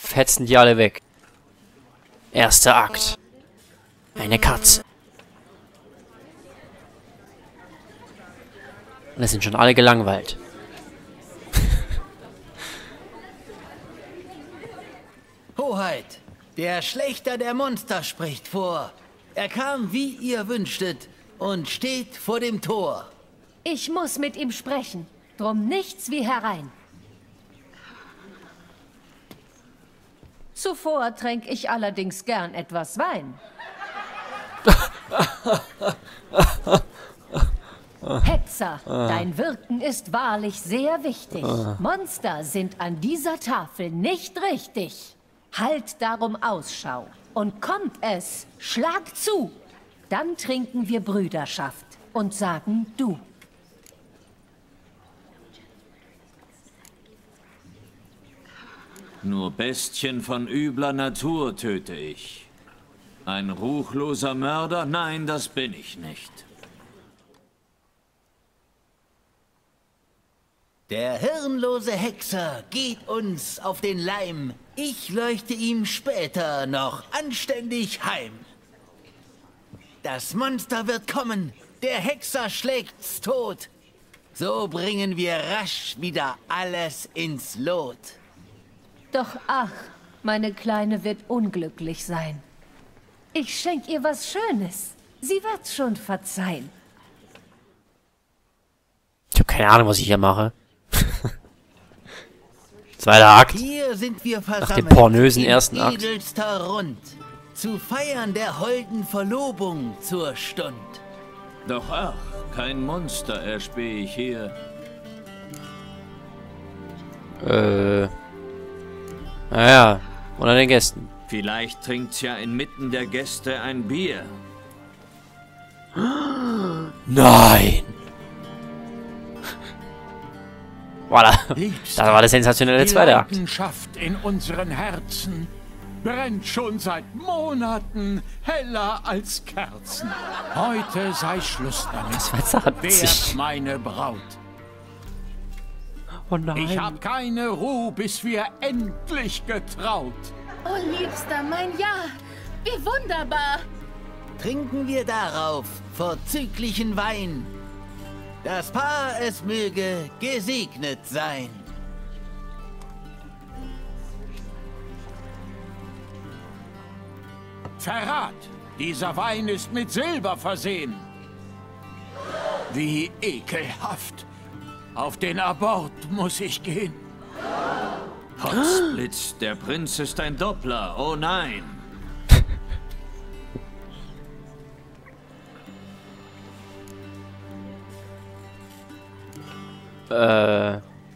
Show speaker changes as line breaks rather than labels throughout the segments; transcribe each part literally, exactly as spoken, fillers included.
fetzen die alle weg. Erster Akt. Eine Katze. Und es sind schon alle gelangweilt.
Hoheit, der Schlächter der Monster spricht vor. Er kam, wie ihr wünschtet, und steht vor dem Tor.
Ich muss mit ihm sprechen. Drum nichts wie herein. Zuvor tränk ich allerdings gern etwas Wein. Hexer, dein Wirken ist wahrlich sehr wichtig. Monster sind an dieser Tafel nicht richtig. Halt darum Ausschau. Und kommt es, schlag zu. Dann trinken wir Brüderschaft und sagen du.
Nur Bestien von übler Natur töte ich. Ein ruchloser Mörder? Nein, das bin ich nicht.
Der hirnlose Hexer geht uns auf den Leim. Ich leuchte ihm später noch anständig heim. Das Monster wird kommen, der Hexer schlägt's tot. So bringen wir rasch wieder alles ins Lot.
Doch ach, meine Kleine wird unglücklich sein. Ich schenk ihr was Schönes. Sie wird's schon verzeihen.
Ich habe keine Ahnung, was ich hier mache. Zweiter Akt.
Hier sind wir versammelt.
Nach dem pornösen ersten
in
Akt.
edelster Rund, zu feiern der holden Verlobung zur Stund.
Doch ach, kein Monster erspähe ich hier.
Äh. Naja, unter den Gästen.
Vielleicht trinkt's ja inmitten der Gäste ein Bier.
Nein! Voilà. Das war der sensationelle zweite Akt.
Die Leidenschaft in unseren Herzen brennt schon seit Monaten heller als Kerzen. Heute sei Schluss damit.
Das war jetzt witzig.
Werd meine Braut.
Oh nein.
Ich hab keine Ruhe, bis wir endlich getraut.
Oh, Liebster, mein Ja, wie wunderbar.
Trinken wir darauf vorzüglichen Wein. Das Paar, es möge gesegnet sein.
Verrat! Dieser Wein ist mit Silber versehen. Wie ekelhaft. Auf den Abort muss ich gehen.
Potzblitz, der Prinz ist ein Doppler. Oh nein.
Äh.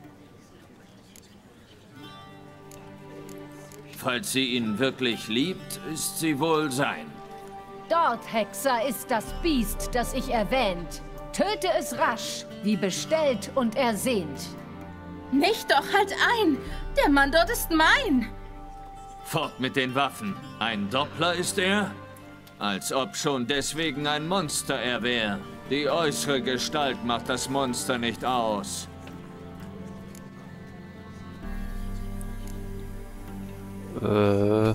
Falls sie ihn wirklich liebt, ist sie wohl sein.
Dort, Hexer, ist das Biest, das ich erwähnt. Töte es rasch, wie bestellt und ersehnt.
Nicht doch, halt ein. Der Mann dort ist mein.
Fort mit den Waffen. Ein Doppler ist er? Als ob schon deswegen ein Monster er wär. Die äußere Gestalt macht das Monster nicht aus.
Äh.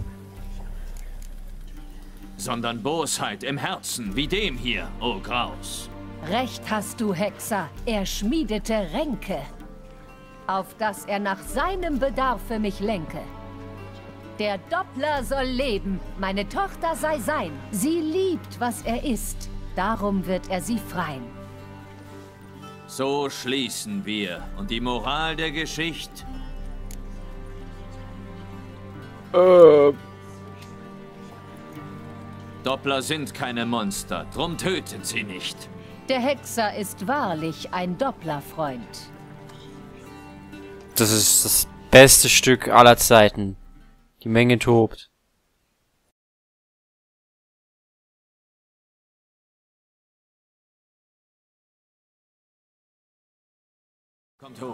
Sondern Bosheit im Herzen, wie dem hier, o Graus.
Recht hast du, Hexer. Er schmiedete Ränke, auf dass er nach seinem Bedarfe mich lenke. Der Doppler soll leben, meine Tochter sei sein. Sie liebt, was er ist, darum wird er sie freien.
So schließen wir. Und die Moral der Geschichte?
Äh.
Doppler sind keine Monster, drum töten sie nicht.
Der Hexer ist wahrlich ein Dopplerfreund.
Das ist das beste Stück aller Zeiten. Die Menge tobt.
Kommt hoch.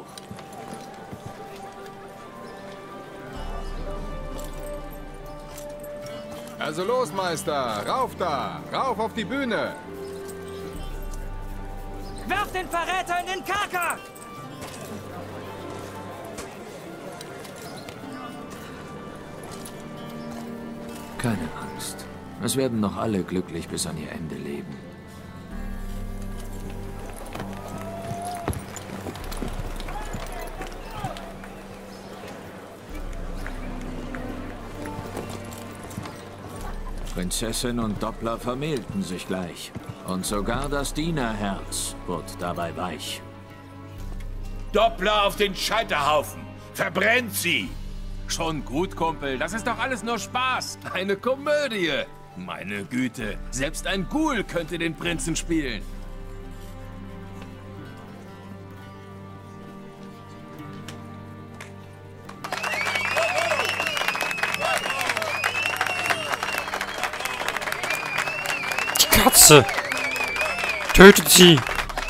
Also los, Meister! Rauf da! Rauf auf die Bühne!
Werft den Verräter in den Kerker!
Keine Angst. Es werden noch alle glücklich bis an ihr Ende leben. Prinzessin und Doppler vermählten sich gleich. Und sogar das Dienerherz wurde dabei weich.
Doppler auf den Scheiterhaufen! Verbrennt sie! Schon gut, Kumpel. Das ist doch alles nur Spaß. Eine Komödie. Meine Güte. Selbst ein Ghoul könnte den Prinzen spielen.
Die Katze! Tötet sie!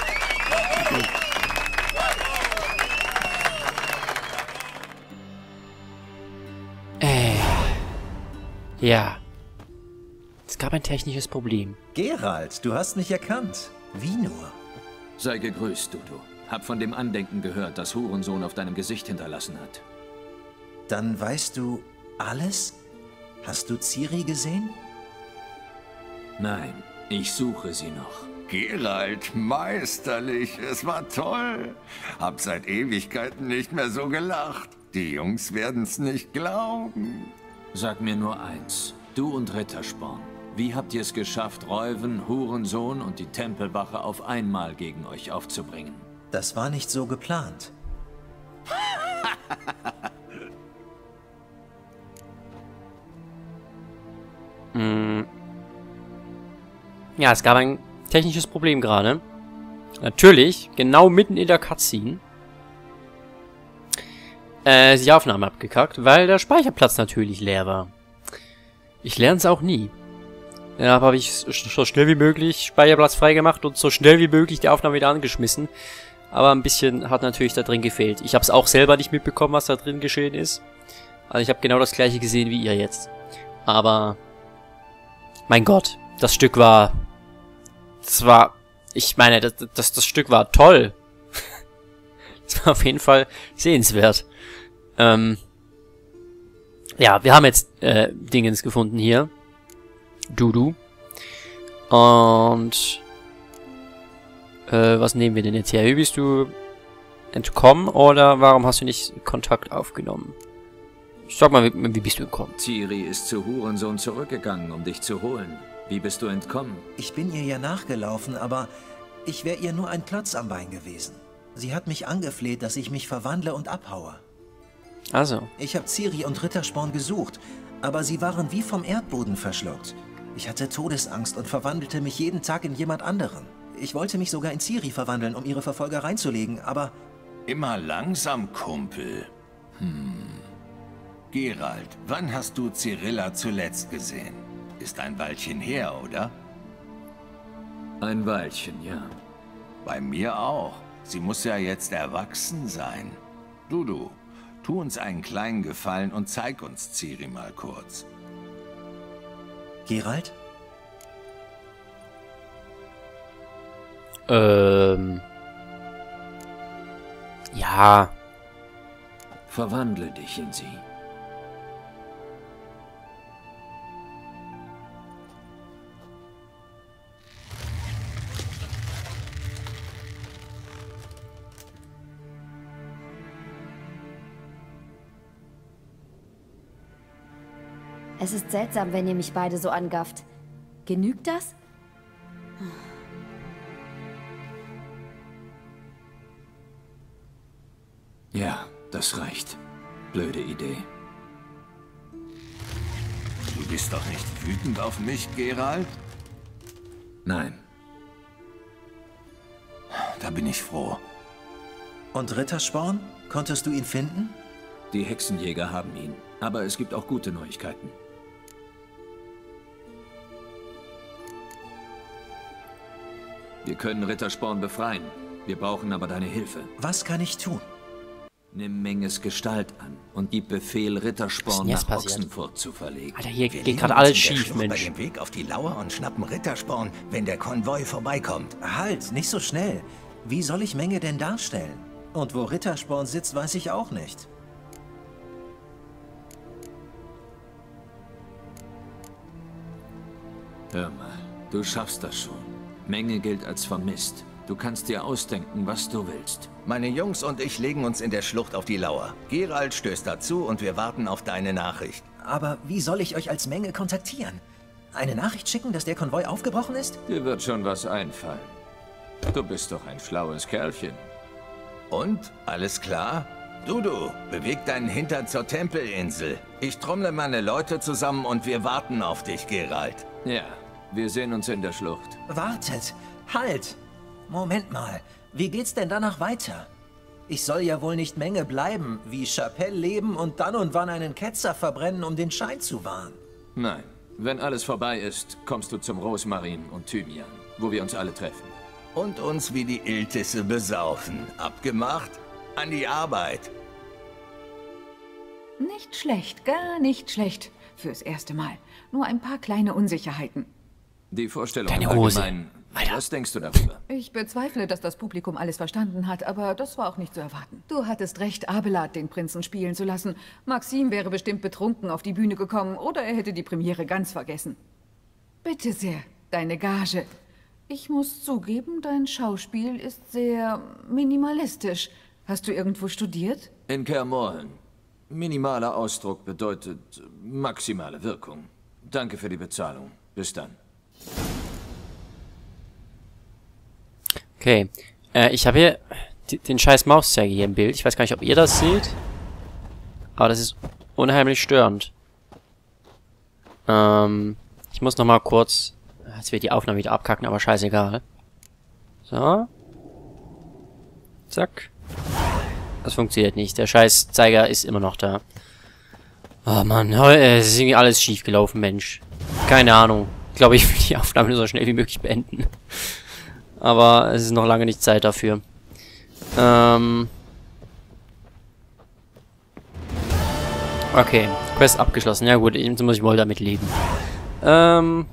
Ja. Es gab ein technisches Problem.
Geralt, du hast mich erkannt. Wie nur?
Sei gegrüßt, Dudu. Hab von dem Andenken gehört, das Hurensohn auf deinem Gesicht hinterlassen hat.
Dann weißt du alles? Hast du Ciri gesehen?
Nein, ich suche sie noch.
Geralt, meisterlich. Es war toll. Hab seit Ewigkeiten nicht mehr so gelacht. Die Jungs werden's nicht glauben.
Sag mir nur eins. Du und Rittersporn. Wie habt ihr es geschafft, Reuven, Hurensohn und die Tempelwache auf einmal gegen euch aufzubringen?
Das war nicht so geplant.
mm. Ja, es gab ein technisches Problem gerade. Natürlich, genau mitten in der Cutscene. Äh, ist die Aufnahme abgekackt, weil der Speicherplatz natürlich leer war. Ich lerne es auch nie. Ja, habe ich so schnell wie möglich Speicherplatz freigemacht und so schnell wie möglich die Aufnahme wieder angeschmissen. Aber ein bisschen hat natürlich da drin gefehlt. Ich habe es auch selber nicht mitbekommen, was da drin geschehen ist. Also ich habe genau das gleiche gesehen wie ihr jetzt. Aber, mein Gott, das Stück war... Das war... Ich meine, das, das, das Stück war toll. Das war auf jeden Fall sehenswert. Ähm, ja, wir haben jetzt äh, Dingens gefunden hier. Dudu. Und äh, was nehmen wir denn jetzt her? Wie bist du entkommen oder warum hast du nicht Kontakt aufgenommen? Sag mal, wie, wie bist du entkommen?
Ciri ist zu Hurensohn zurückgegangen, um dich zu holen. Wie bist du entkommen?
Ich bin ihr ja nachgelaufen, aber ich wäre ihr nur ein Klotz am Bein gewesen. Sie hat mich angefleht, dass ich mich verwandle und abhaue.
Also.
Ich habe Ciri und Rittersporn gesucht, aber sie waren wie vom Erdboden verschluckt. Ich hatte Todesangst und verwandelte mich jeden Tag in jemand anderen. Ich wollte mich sogar in Ciri verwandeln, um ihre Verfolger reinzulegen, aber...
Immer langsam, Kumpel. Hm. Geralt, wann hast du Cirilla zuletzt gesehen? Ist ein Weilchen her, oder?
Ein Weilchen, ja.
Bei mir auch. Sie muss ja jetzt erwachsen sein. Dudu, tu uns einen kleinen Gefallen und zeig uns Ciri mal kurz.
Geralt?
Ähm... Ja.
Verwandle dich in sie.
Es ist seltsam, wenn ihr mich beide so angafft. Genügt das?
Ja, das reicht. Blöde Idee.
Du bist doch nicht wütend auf mich, Geralt?
Nein.
Da bin ich froh.
Und Rittersporn? Konntest du ihn finden?
Die Hexenjäger haben ihn. Aber es gibt auch gute Neuigkeiten. Wir können Rittersporn befreien. Wir brauchen aber deine Hilfe.
Was kann ich tun?
Nimm Menges Gestalt an und gib Befehl, Rittersporn nach Ochsenfurt zu verlegen.
Alter, hier geht gerade alles schief, Mensch.
Bei dem Weg auf die Lauer und schnappen Rittersporn, wenn der Konvoi vorbeikommt.
Halt, nicht so schnell. Wie soll ich Menge denn darstellen? Und wo Rittersporn sitzt, weiß ich auch nicht.
Hör mal, du schaffst das schon. Menge gilt als vermisst. Du kannst dir ausdenken, was du willst.
Meine Jungs und ich legen uns in der Schlucht auf die Lauer. Geralt stößt dazu und wir warten auf deine Nachricht.
Aber wie soll ich euch als Menge kontaktieren? Eine Nachricht schicken, dass der Konvoi aufgebrochen ist?
Dir wird schon was einfallen. Du bist doch ein schlaues Kerlchen.
Und? Alles klar? Dudu, beweg deinen Hintern zur Tempelinsel. Ich trommle meine Leute zusammen und wir warten auf dich, Geralt.
Ja, wir sehen uns in der Schlucht.
Wartet! Halt! Moment mal, wie geht's denn danach weiter? Ich soll ja wohl nicht Menge bleiben, wie Chapelle leben und dann und wann einen Ketzer verbrennen, um den Schein zu wahren.
Nein, wenn alles vorbei ist, kommst du zum Rosmarin und Thymian, wo wir uns alle treffen.
Und uns wie die Iltisse besaufen. Abgemacht? An die Arbeit.
Nicht schlecht, gar nicht schlecht. Fürs erste Mal. Nur ein paar kleine Unsicherheiten.
Die Vorstellung
Deine Hose.
allgemein, was denkst du darüber?
Ich bezweifle, dass das Publikum alles verstanden hat, aber das war auch nicht zu erwarten. Du hattest recht, Abelard den Prinzen spielen zu lassen. Maxim wäre bestimmt betrunken auf die Bühne gekommen oder er hätte die Premiere ganz vergessen. Bitte sehr, deine Gage. Ich muss zugeben, dein Schauspiel ist sehr minimalistisch. Hast du irgendwo studiert?
In Kaer Morhen. Minimaler Ausdruck bedeutet maximale Wirkung. Danke für die Bezahlung. Bis dann.
Okay. Äh, ich habe hier die, den scheiß Mauszeiger hier im Bild. Ich weiß gar nicht, ob ihr das seht. Aber das ist unheimlich störend. Ähm, ich muss nochmal kurz... Jetzt wird die Aufnahme wieder abkacken, aber scheißegal. So. Zack. Das funktioniert nicht. Der scheiß Zeiger ist immer noch da. Oh Mann, es ist irgendwie alles schief gelaufen, Mensch. Keine Ahnung. Ich glaube, ich will die Aufnahme so schnell wie möglich beenden. Aber es ist noch lange nicht Zeit dafür. Ähm. Okay, Quest abgeschlossen. Ja gut, jetzt muss ich wohl damit leben. Ähm.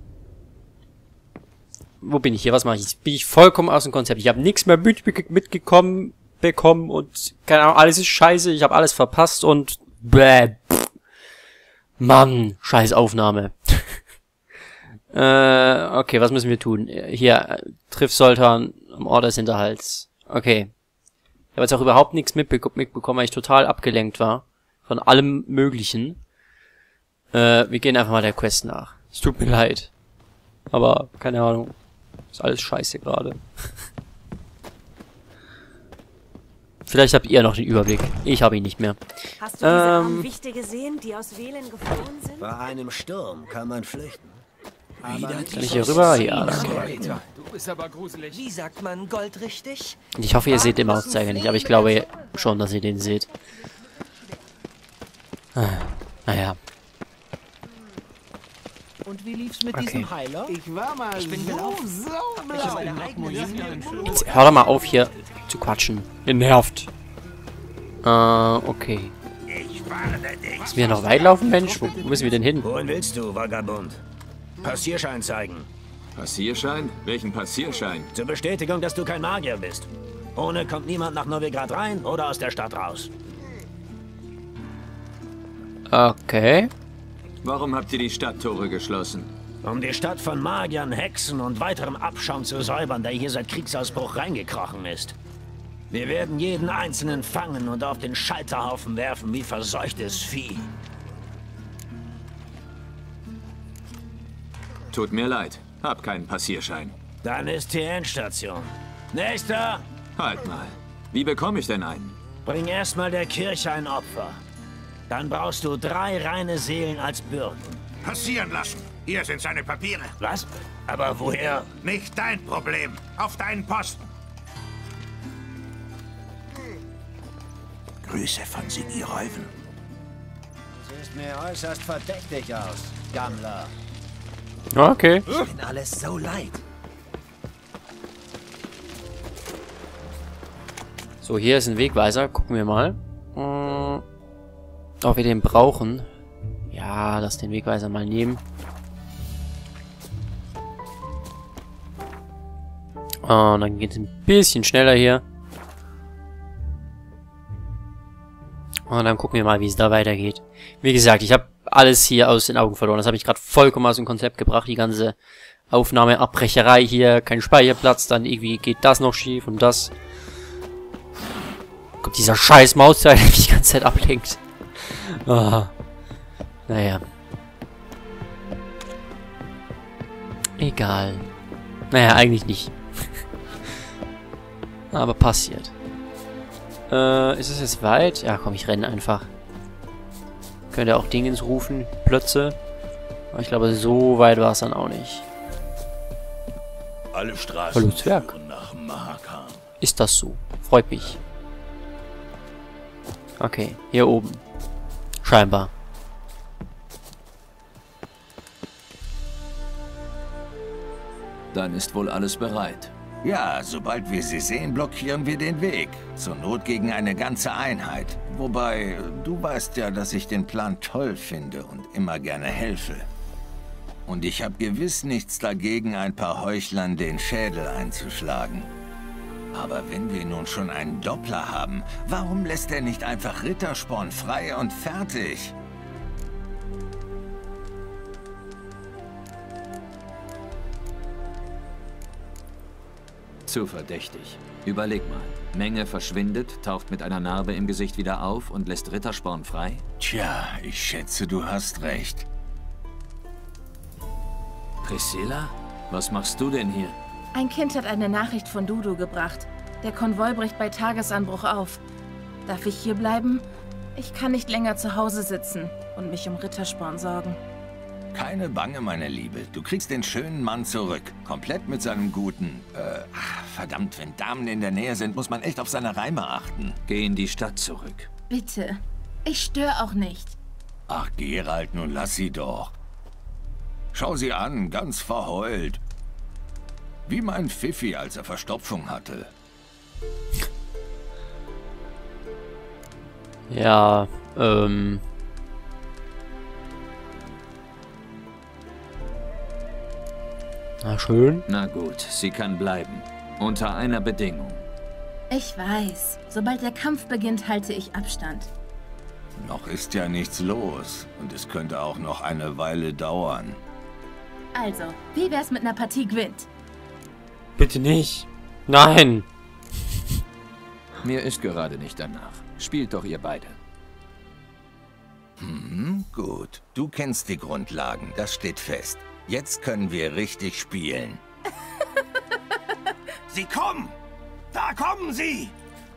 Wo bin ich hier? Was mache ich? Jetzt bin ich vollkommen aus dem Konzept. Ich habe nichts mehr mit, mitgekommen bekommen und keine Ahnung, alles ist scheiße. Ich habe alles verpasst und bäh. Mann, scheiß Aufnahme. äh, okay, was müssen wir tun? Hier, triff Zoltan am Ort des Hinterhalts. Okay. Ich habe jetzt auch überhaupt nichts mitbe mitbekommen, weil ich total abgelenkt war. Von allem Möglichen. Äh, wir gehen einfach mal der Quest nach. Es tut mir leid. Aber, keine Ahnung. Ist alles scheiße gerade. Vielleicht habt ihr noch den Überblick. Ich habe ihn nicht mehr.
Hast du diese ähm, Wichte gesehen, die aus Velen geflohen sind?
Bei einem Sturm kann man flüchten.
Aber kann ich hier rüber? Ja, danke.
Du bist aber gruselig.
Wie sagt man Gold richtig?
Ich hoffe, ihr seht den Mauszeiger nicht, aber ich glaube schon, dass ihr den seht. Ah, naja.
Und wie lief's mit
Okay.
diesem Heiler? Ich war mal ich bin so, so blau.
Jetzt hör doch mal auf hier zu quatschen. Ihr nervt. Äh, okay. Müssen wir noch weit laufen, Mensch? Wo, wo müssen wir denn hin?
Wohin willst du, Vagabund? Passierschein zeigen.
Passierschein? Welchen Passierschein?
Zur Bestätigung, dass du kein Magier bist. Ohne kommt niemand nach Novigrad rein oder aus der Stadt raus.
Okay.
Warum habt ihr die Stadttore geschlossen?
Um die Stadt von Magiern, Hexen und weiterem Abschaum zu säubern, der hier seit Kriegsausbruch reingekrochen ist. Wir werden jeden Einzelnen fangen und auf den Scheiterhaufen werfen wie verseuchtes Vieh.
Tut mir leid. Hab keinen Passierschein.
Dann ist die Endstation. Nächster!
Halt mal. Wie bekomme ich denn einen?
Bring erstmal der Kirche ein Opfer. Dann brauchst du drei reine Seelen als Bürden.
Passieren lassen. Hier sind seine Papiere.
Was? Aber woher?
Nicht dein Problem. Auf deinen Posten.
Grüße von Sigireuven.
Siehst mir äußerst verdächtig aus, Gammler.
Okay.
Ich bin alles so leid.
So, hier ist ein Wegweiser. Gucken wir mal. Hm. Ob wir den brauchen. Ja, lass den Wegweiser mal nehmen. Oh, und dann geht es ein bisschen schneller hier. Und dann gucken wir mal, wie es da weitergeht. Wie gesagt, ich habe alles hier aus den Augen verloren. Das habe ich gerade vollkommen aus dem Konzept gebracht. Die ganze Aufnahmeabbrecherei hier. Kein Speicherplatz. Dann irgendwie geht das noch schief und das. Kommt dieser scheiß Mausteil, der mich die ganze Zeit ablenkt. Oh. Naja. Egal. Naja, eigentlich nicht. Aber passiert. Äh, ist es jetzt weit? Ja, komm, ich renne einfach. Könnte auch Dingens rufen. Plötze. Aber ich glaube, so weit war es dann auch nicht.
Alle Straßen
Hallo, Zwerg.
führen nach Mahakam.
Ist das so? Freut mich. Okay, hier oben. Scheinbar.
Dann ist wohl alles bereit.
Ja, sobald wir sie sehen, blockieren wir den Weg. Zur Not gegen eine ganze Einheit. Wobei, du weißt ja, dass ich den Plan toll finde und immer gerne helfe. Und ich habe gewiss nichts dagegen, ein paar Heuchlern den Schädel einzuschlagen. Aber wenn wir nun schon einen Doppler haben, warum lässt er nicht einfach Rittersporn frei und fertig?
Zu verdächtig. Überleg mal. Menge verschwindet, taucht mit einer Narbe im Gesicht wieder auf und lässt Rittersporn frei?
Tja, ich schätze, du hast recht.
Priscilla? Was machst du denn hier?
Ein Kind hat eine Nachricht von Dudu gebracht. Der Konvoi bricht bei Tagesanbruch auf. Darf ich hier bleiben? Ich kann nicht länger zu Hause sitzen und mich um Rittersporn sorgen.
Keine Bange, meine Liebe. Du kriegst den schönen Mann zurück. Komplett mit seinem guten... Äh, verdammt, wenn Damen in der Nähe sind, muss man echt auf seine Reime achten.
Geh in die Stadt zurück.
Bitte. Ich störe auch nicht.
Ach, Geralt, nun lass sie doch. Schau sie an, ganz verheult. Wie mein Pfiffi, als er Verstopfung hatte.
Ja, ähm... Na schön.
Na gut, sie kann bleiben. Unter einer Bedingung.
Ich weiß. Sobald der Kampf beginnt, halte ich Abstand.
Noch ist ja nichts los. Und es könnte auch noch eine Weile dauern.
Also, wie wär's mit einer Partie Gwent?
Bitte nicht. Nein.
Mir ist gerade nicht danach. Spielt doch ihr beide.
Hm, gut. Du kennst die Grundlagen. Das steht fest. Jetzt können wir richtig spielen.
Sie kommen! Da kommen sie!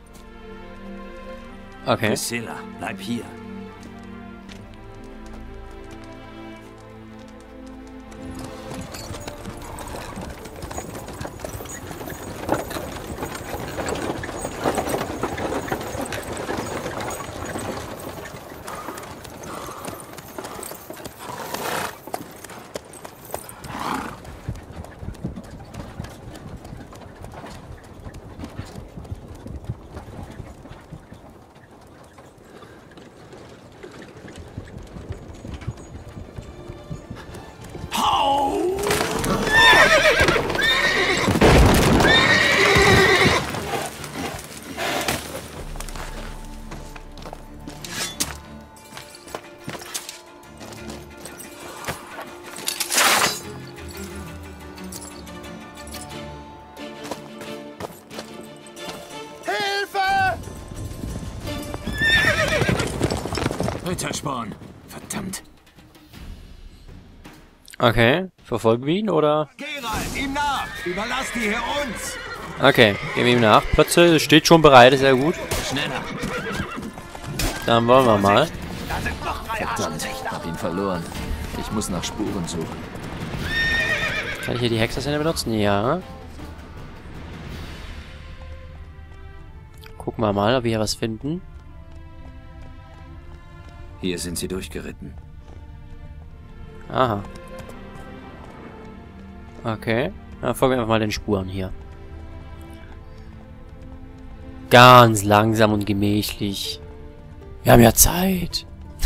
Okay.
Priscilla, bleib hier.
Rittersporn. Verdammt.
Okay. Verfolgen wir ihn, oder?
Geralt, ihm nach! Überlass die hier uns!
Okay, gehen wir ihm nach. Plötze steht schon bereit, sehr gut.
Schneller.
Dann wollen wir mal.
Verdammt, hab ihn verloren. Ich muss nach Spuren suchen.
Kann ich hier die Hexersende benutzen? Ja. Gucken wir mal, ob wir hier was finden.
Hier sind sie durchgeritten.
Aha. Okay. Dann folgen wir einfach mal den Spuren hier. Ganz langsam und gemächlich. Wir haben ja Zeit.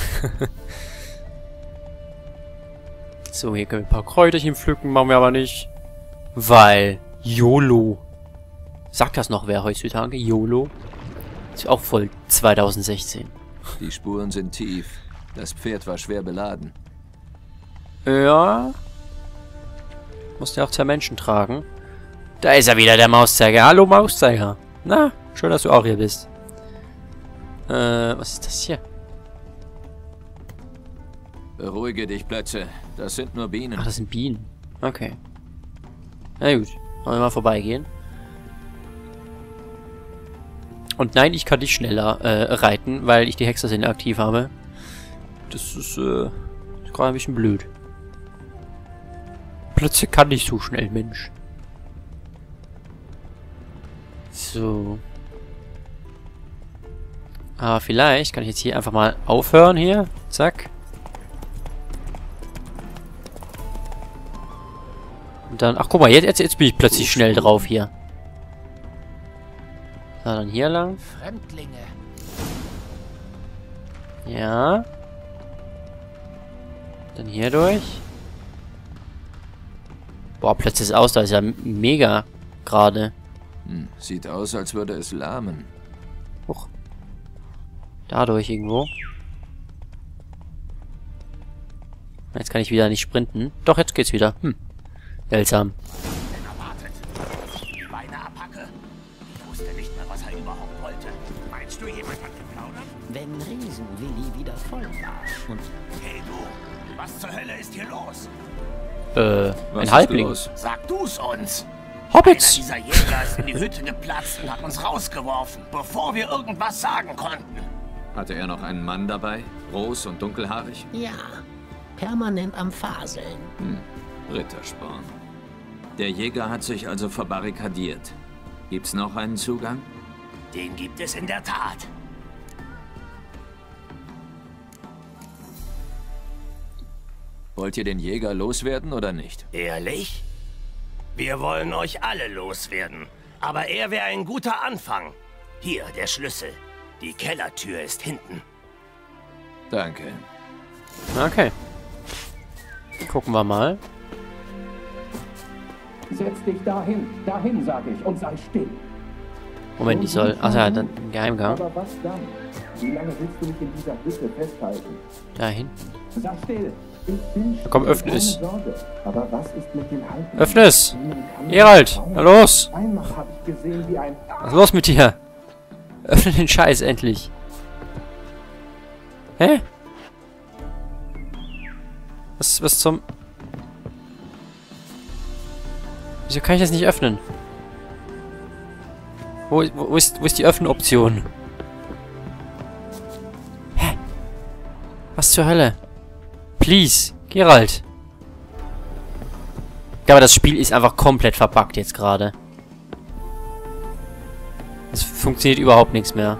So, hier können wir ein paar Kräuterchen pflücken, machen wir aber nicht. Weil YOLO. Sagt das noch wer heutzutage? YOLO? Ist auch voll zwanzig sechzehn.
Die Spuren sind tief. Das Pferd war schwer beladen.
Ja. Musste ja auch zwei Menschen tragen. Da ist er wieder, der Mauszeiger. Hallo, Mauszeiger. Na, schön, dass du auch hier bist. Äh, was ist das hier?
Beruhige dich, Plätze. Das sind nur Bienen.
Ach, das sind Bienen. Okay. Na gut. Wollen wir mal vorbeigehen. Und nein, ich kann nicht schneller äh, reiten, weil ich die Hexersinne aktiv habe. Das ist, äh, ist gerade ein bisschen blöd. Plötzlich kann ich so schnell, Mensch. So. Aber vielleicht kann ich jetzt hier einfach mal aufhören hier. Zack. Und dann, ach guck mal, jetzt, jetzt, jetzt bin ich plötzlich schnell drauf hier. So, dann hier lang.
Fremdlinge.
Ja. Dann hier durch. Boah, plötzlich ist aus, da ist ja mega gerade.
Hm, sieht aus, als würde es lahmen.
Huch. Dadurch irgendwo. Jetzt kann ich wieder nicht sprinten. Doch, jetzt geht's wieder. Hm. Seltsam.
Ich wusste nicht mehr, was er überhaupt wollte. Meinst du, jemand hat geplaudert?
Wenn Riesenwilli wieder voll war.
Und hey du, was zur Hölle ist hier los?
Äh, ein Halbling.
Sag du's uns.
Hobbits!
Einer dieser Jäger ist in die Hütte geplatzt und hat uns rausgeworfen, bevor wir irgendwas sagen konnten.
Hatte er noch einen Mann dabei? Groß und dunkelhaarig?
Ja, permanent am Faseln.
Hm, Rittersporn. Der Jäger hat sich also verbarrikadiert. Gibt's noch einen Zugang?
Den gibt es in der Tat.
Wollt ihr den Jäger loswerden oder nicht?
Ehrlich? Wir wollen euch alle loswerden. Aber er wäre ein guter Anfang. Hier, der Schlüssel. Die Kellertür ist hinten.
Danke.
Okay. Gucken wir mal.
Setz dich dahin, dahin, sage ich, und sei still.
Moment, ich soll... Ach ja, dann ein Geheimgang.
Aber was dann? Wie lange willst du mich in dieser Hütte festhalten?
Da hinten.
Sei still. Ich bin
Na komm, öffne es.
Aber was ist mit den Halten?
Öffne es! Geralt, na los!
Einmal habe ich gesehen, wie ein...
Was ist los mit dir? Öffne den Scheiß endlich. Hä? Was, was zum... Wieso kann ich das nicht öffnen? Wo, wo, wo, ist, wo ist die Öffnen-Option? Hä? Was zur Hölle? Please, Geralt. Ich glaube, das Spiel ist einfach komplett verbuggt jetzt gerade. Es funktioniert überhaupt nichts mehr.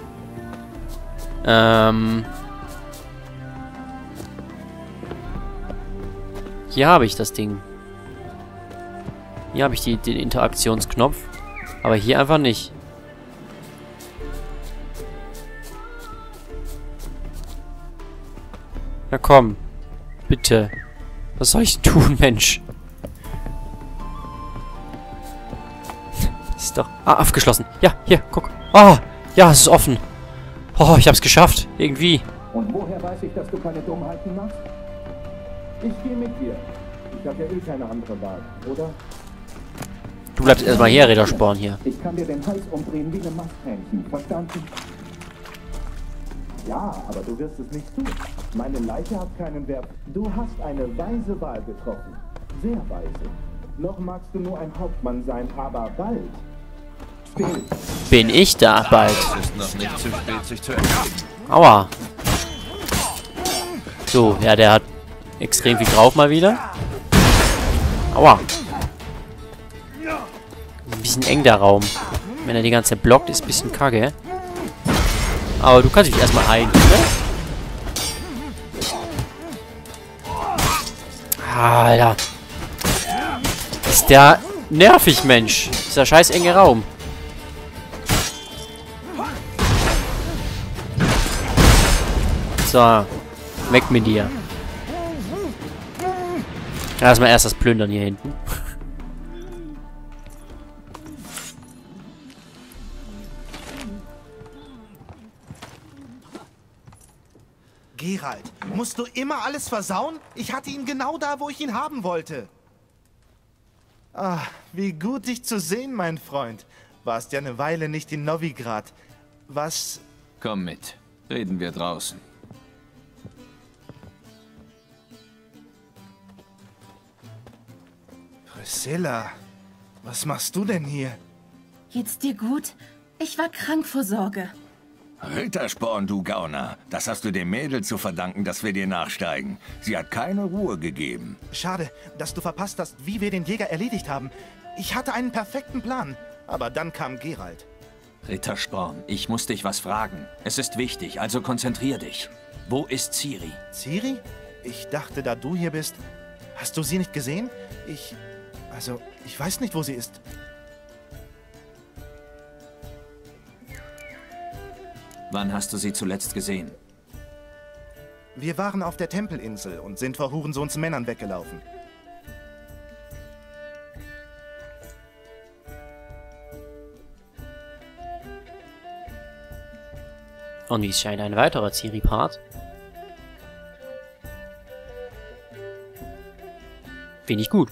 Ähm... Hier habe ich das Ding. Hier habe ich die, den Interaktionsknopf. Aber hier einfach nicht. Na komm. Bitte. Was soll ich tun, Mensch? Das ist doch... Ah, abgeschlossen. Ja, hier, guck. Ah, ja, es ist offen. Oh, ich hab's geschafft. Irgendwie.
Und woher weiß ich, dass du keine Dummheiten machst? Ich gehe mit dir. Ich habe ja eh keine andere Wahl, oder?
Du bleibst erstmal hier, Rittersporn hier.
Ich kann dir den Hals umdrehen wie ein Masthähnchen, verstanden? Ja, aber du wirst es nicht tun. Meine Leiche hat keinen Wert. Du hast eine weise Wahl getroffen. Sehr weise. Noch magst du nur ein Hauptmann sein, aber bald. Still.
Bin ich da bald.
Es ist noch nicht zu spät, sich zu ergeben.
Aua. So, ja, der hat extrem viel drauf mal wieder. Aua. Ein bisschen eng der Raum. Wenn er die ganze Zeit blockt, ist ein bisschen kacke. Aber du kannst dich erstmal heilen, ne? Alter. Ist der nervig, Mensch. Dieser scheiß enge Raum. So. Weg mit dir. Erstmal erst das Plündern hier hinten.
Geralt, musst du immer alles versauen? Ich hatte ihn genau da, wo ich ihn haben wollte. Ah, wie gut dich zu sehen, mein Freund. Warst ja eine Weile nicht in Novigrad. Was...
Komm mit. Reden wir draußen.
Priscilla, was machst du denn hier?
Geht's dir gut? Ich war krank vor Sorge.
Rittersporn, du Gauner. Das hast du dem Mädel zu verdanken, dass wir dir nachsteigen. Sie hat keine Ruhe gegeben.
Schade, dass du verpasst hast, wie wir den Jäger erledigt haben. Ich hatte einen perfekten Plan, aber dann kam Geralt.
Rittersporn, ich muss dich was fragen. Es ist wichtig, also konzentrier dich. Wo ist Ciri?
Ciri? Ich dachte, da du hier bist... Hast du sie nicht gesehen? Ich... Also, ich weiß nicht, wo sie ist.
Wann hast du sie zuletzt gesehen?
Wir waren auf der Tempelinsel und sind vor Hurensohns Männern weggelaufen.
Und wie es scheint, ein weiterer Ciri-Part. Finde ich gut.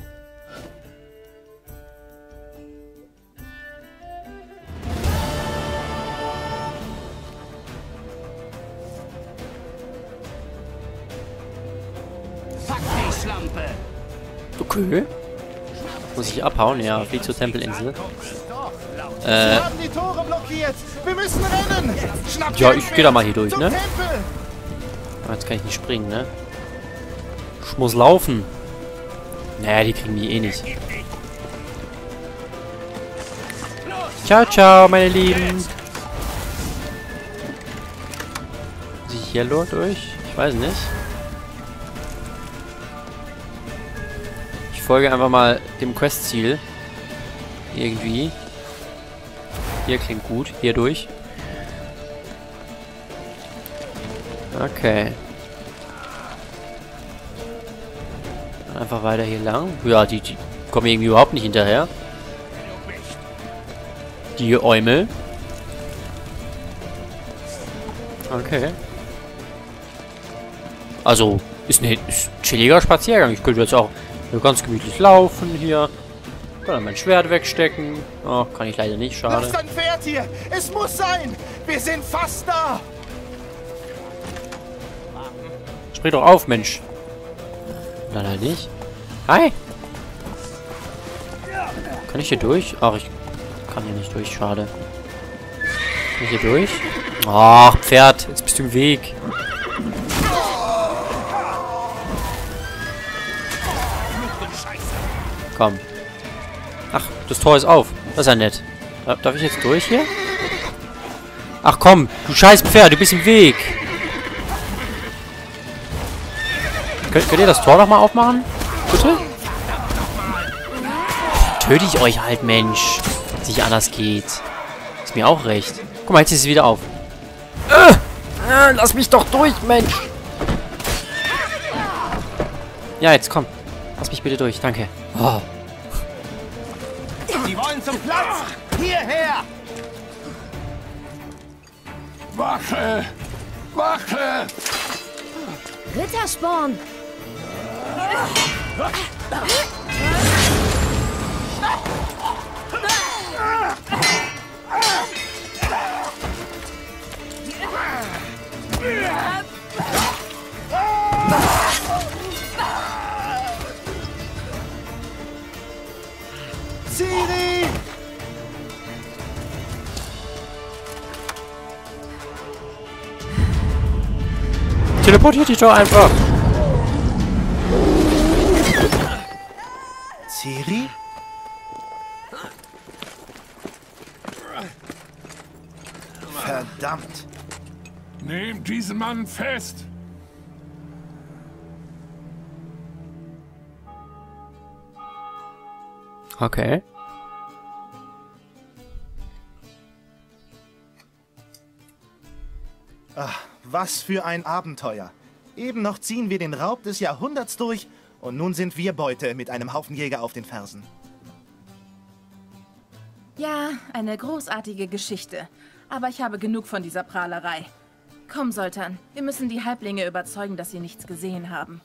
Okay. Muss ich abhauen? Ja, flieg zur Tempelinsel. Äh.
Wir haben die Tore blockiert. Wir müssen rennen. Schnapp
Ja, ich geh da mal hier durch, ne? Jetzt kann ich nicht springen, ne? Ich muss laufen. Naja, die kriegen die eh nicht. Ciao, ciao, meine Lieben. Muss ich hier durch? Ich weiß nicht. Ich folge einfach mal dem Questziel. Irgendwie. Hier klingt gut. Hier durch. Okay. Einfach weiter hier lang. Ja, die, die kommen irgendwie überhaupt nicht hinterher. Die Eumel. Okay. Also, ist ein, ist ein chilliger Spaziergang. Ich könnte jetzt auch ganz gemütlich laufen hier. Kann dann mein Schwert wegstecken. Oh, kann ich leider nicht, schade.
Lass dein Pferd hier! Es muss sein! Wir sind fast da!
Sprich doch auf, Mensch. Nein, halt nicht. Hi! Kann ich hier durch? Ach, ich kann hier nicht durch, schade. Kann ich hier durch? Ach, Pferd, jetzt bist du im Weg. Komm. Ach, das Tor ist auf. Das ist ja nett. Darf ich jetzt durch hier? Ach komm, du scheiß Pferd, du bist im Weg. Könnt, könnt ihr das Tor nochmal aufmachen? Bitte? Töte ich euch halt, Mensch. Wenn es nicht anders geht. Ist mir auch recht. Guck mal, jetzt ist es wieder auf. Äh, äh, lass mich doch durch, Mensch. Ja, jetzt komm. Lass mich bitte durch, danke. Oh.
Die wollen zum Platz! Hierher!
Wache! Wache!
Rittersporn!
Ciri!
Teleportiert dich doch einfach.
Ciri? Verdammt.
Nehmt diesen Mann fest.
Okay.
Ach, was für ein Abenteuer. Eben noch ziehen wir den Raub des Jahrhunderts durch und nun sind wir Beute mit einem Haufen Jäger auf den Fersen.
Ja, eine großartige Geschichte. Aber ich habe genug von dieser Prahlerei. Komm, Soltan. Wir müssen die Halblinge überzeugen, dass sie nichts gesehen haben.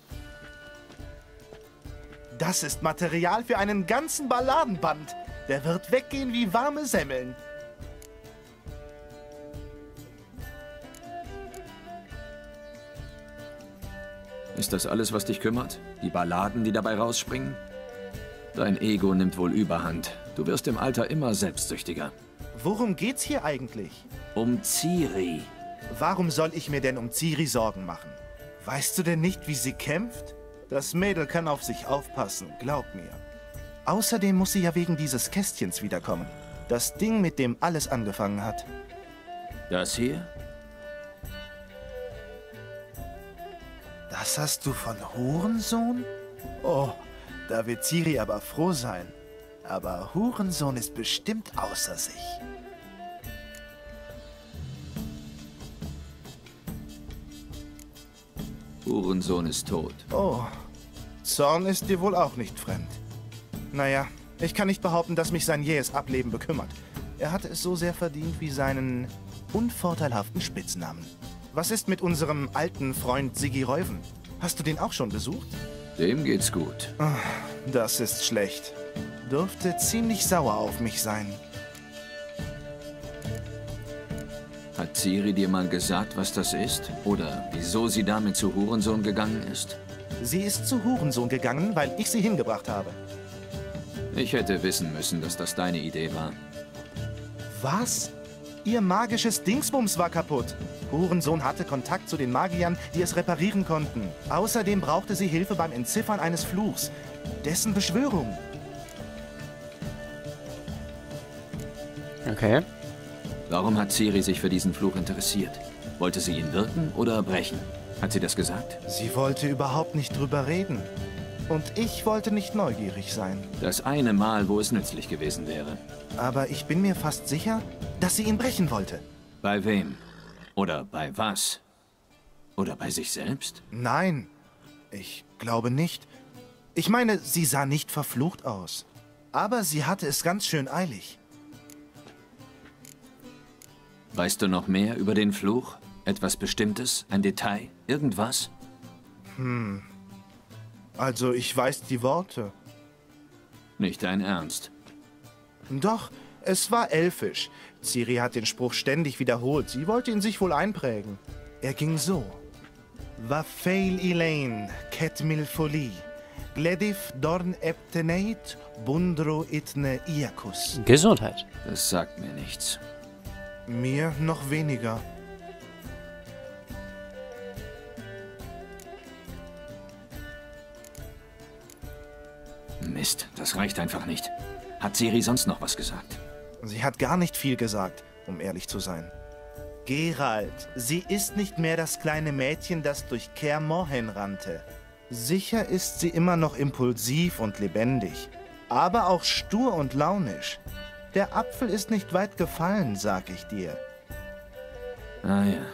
Das ist Material für einen ganzen Balladenband. Der wird weggehen wie warme Semmeln.
Ist das alles, was dich kümmert? Die Balladen, die dabei rausspringen? Dein Ego nimmt wohl Überhand. Du wirst im Alter immer selbstsüchtiger.
Worum geht's hier eigentlich?
Um Ciri.
Warum soll ich mir denn um Ciri Sorgen machen? Weißt du denn nicht, wie sie kämpft? Das Mädel kann auf sich aufpassen, glaub mir. Außerdem muss sie ja wegen dieses Kästchens wiederkommen. Das Ding, mit dem alles angefangen hat.
Das hier?
Das hast du von Hurensohn? Oh, da wird Ciri aber froh sein. Aber Hurensohn ist bestimmt außer sich.
Hurensohn ist tot.
Oh, Zorn ist dir wohl auch nicht fremd. Naja, ich kann nicht behaupten, dass mich sein jähes Ableben bekümmert. Er hatte es so sehr verdient wie seinen unvorteilhaften Spitznamen. Was ist mit unserem alten Freund Siggi Reuven? Hast du den auch schon besucht?
Dem geht's gut.
Das ist schlecht. Dürfte ziemlich sauer auf mich sein.
Hat Ciri dir mal gesagt, was das ist? Oder wieso sie damit zu Hurensohn gegangen ist?
Sie ist zu Hurensohn gegangen, weil ich sie hingebracht habe.
Ich hätte wissen müssen, dass das deine Idee war.
Was? Ihr magisches Dingsbums war kaputt. Hurensohn hatte Kontakt zu den Magiern, die es reparieren konnten. Außerdem brauchte sie Hilfe beim Entziffern eines Fluchs. Dessen Beschwörung.
Okay.
Warum hat Ciri sich für diesen Fluch interessiert? Wollte sie ihn wirken oder brechen? Hat sie das gesagt?
Sie wollte überhaupt nicht drüber reden. Und ich wollte nicht neugierig sein.
Das eine Mal, wo es nützlich gewesen wäre.
Aber ich bin mir fast sicher, dass sie ihn brechen wollte.
Bei wem? Oder bei was? Oder bei sich selbst?
Nein, ich glaube nicht. Ich meine, sie sah nicht verflucht aus. Aber sie hatte es ganz schön eilig.
Weißt du noch mehr über den Fluch? Etwas Bestimmtes? Ein Detail? Irgendwas?
Hm. Also, ich weiß die Worte.
Nicht dein Ernst?
Doch, es war elfisch. Ciri hat den Spruch ständig wiederholt. Sie wollte ihn sich wohl einprägen. Er ging so. Vafail Elaine, Ketmil Foli, Gledif Dorn Epteneit, Bundro Itne Iakus.
Gesundheit.
Das sagt mir nichts.
Mir noch weniger.
Mist, das reicht einfach nicht. Hat Ciri sonst noch was gesagt?
Sie hat gar nicht viel gesagt, um ehrlich zu sein. Geralt, sie ist nicht mehr das kleine Mädchen, das durch Kaer Morhen rannte. Sicher ist sie immer noch impulsiv und lebendig, aber auch stur und launisch. Der Apfel ist nicht weit gefallen, sag ich dir.
Ah ja.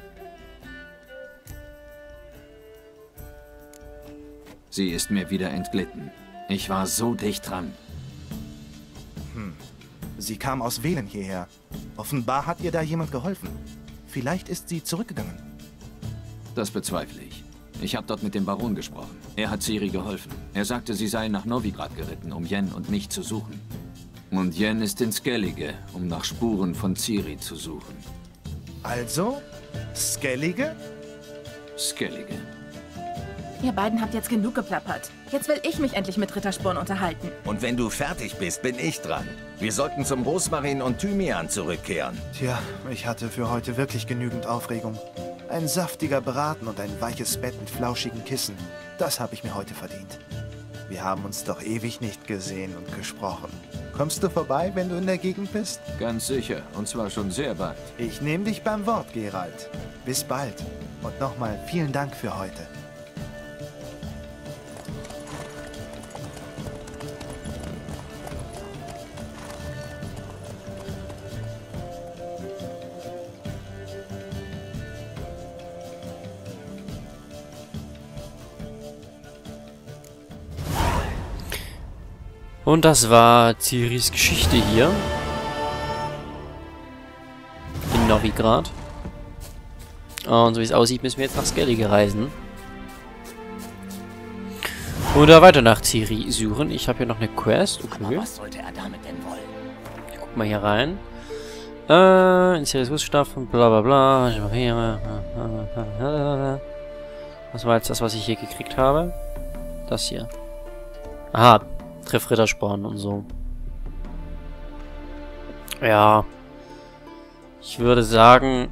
Sie ist mir wieder entglitten. Ich war so dicht dran.
Hm. Sie kam aus Velen hierher. Offenbar hat ihr da jemand geholfen. Vielleicht ist sie zurückgegangen.
Das bezweifle ich. Ich habe dort mit dem Baron gesprochen. Er hat Ciri geholfen. Er sagte, sie sei nach Novigrad geritten, um Yen und mich zu suchen. Und Yen ist in Skellige, um nach Spuren von Ciri zu suchen.
Also? Skellige?
Skellige.
Ihr beiden habt jetzt genug geplappert. Jetzt will ich mich endlich mit Rittersporn unterhalten.
Und wenn du fertig bist, bin ich dran. Wir sollten zum Rosmarin und Thymian zurückkehren.
Tja, ich hatte für heute wirklich genügend Aufregung. Ein saftiger Braten und ein weiches Bett mit flauschigen Kissen. Das habe ich mir heute verdient. Wir haben uns doch ewig nicht gesehen und gesprochen. Kommst du vorbei, wenn du in der Gegend bist?
Ganz sicher, und zwar schon sehr bald.
Ich nehme dich beim Wort, Geralt. Bis bald. Und nochmal vielen Dank für heute.
Und das war Ciris Geschichte hier. In Novigrad. Und so wie es aussieht, müssen wir jetzt nach Skellige reisen. Und da weiter nach Ciri suchen. Ich habe hier noch eine Quest. Okay.
Aber was sollte er damit denn wollen?
Ich guck mal hier rein. Äh, in Ciris Wusstaff und bla bla bla. Was war jetzt das, was ich hier gekriegt habe? Das hier. Aha, Treff Rittersporn und so. Ja. Ich würde sagen...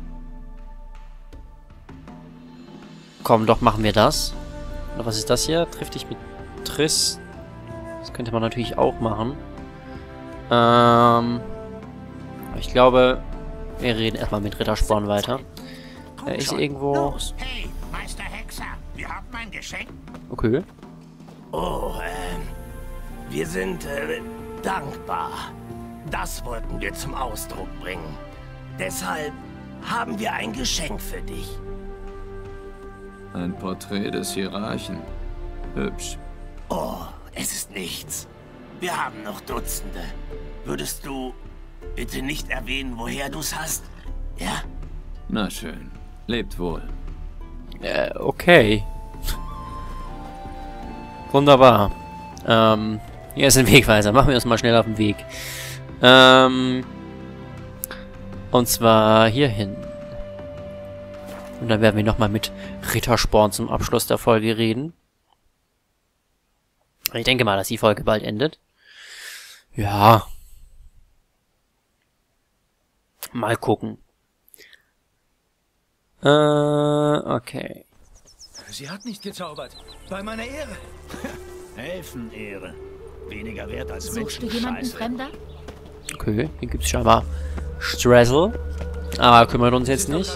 Komm, doch, machen wir das. Oder was ist das hier? Triff dich mit Triss. Das könnte man natürlich auch machen. Ähm... Aber ich glaube, wir reden erstmal mit Rittersporn weiter. Er ist irgendwo...
Los. Hey, Meister Hexer, wir haben ein Geschenk.
Okay.
Oh, ähm... wir sind äh, dankbar. Das wollten wir zum Ausdruck bringen. Deshalb haben wir ein Geschenk für dich.
Ein Porträt des Hierarchen. Hübsch.
Oh, es ist nichts. Wir haben noch Dutzende. Würdest du bitte nicht erwähnen, woher du's hast? Ja?
Na schön. Lebt wohl.
Äh, okay. Wunderbar. Ähm, hier ist ein Wegweiser. Machen wir uns mal schnell auf den Weg. Ähm, und zwar hierhin. Und dann werden wir nochmal mit Rittersporn zum Abschluss der Folge reden. Ich denke mal, dass die Folge bald endet. Ja. Mal gucken. Äh, okay.
Sie hat nicht gezaubert. Bei meiner Ehre. Elfenehre. Weniger wert als
Suchst du jemanden Fremder?
Okay, hier gibt's scheinbar Stressel. Aber kümmert uns jetzt nicht.